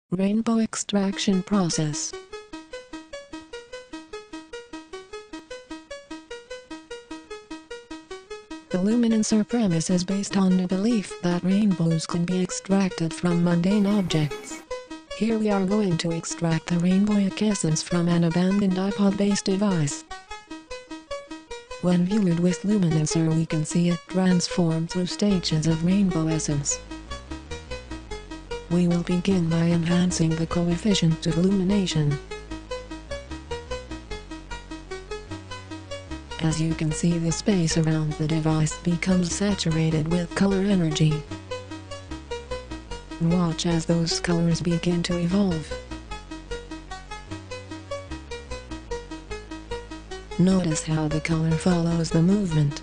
Rainbow extraction process. The luminancer premise is based on the belief that rainbows can be extracted from mundane objects. Here we are going to extract the rainbowic essence from an abandoned iPod-based device. When viewed with luminancer, we can see it transform through stages of rainbow essence. We will begin by enhancing the coefficient of illumination. As you can see, the space around the device becomes saturated with color energy. Watch as those colors begin to evolve. Notice how the color follows the movement.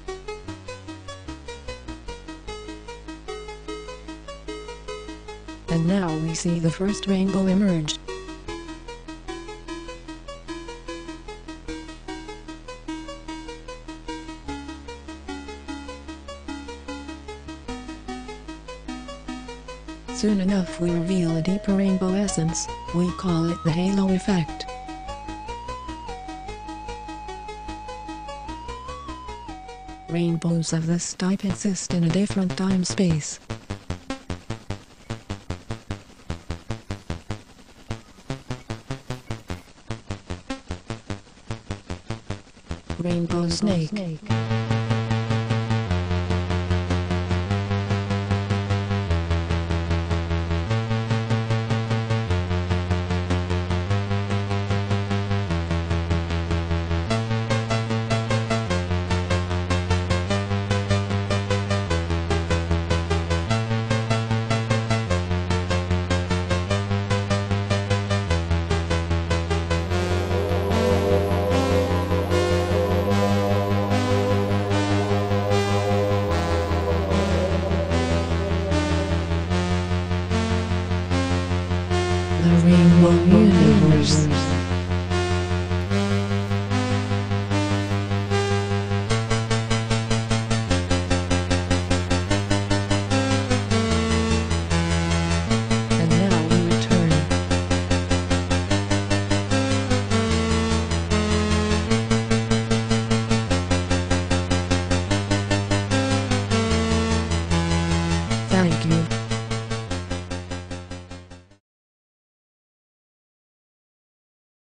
And now we see the first rainbow emerge. Soon enough we reveal a deeper rainbow essence. We call it the halo effect. Rainbows of this type exist in a different time-space. Rainbow snake. The Rainbow Universe.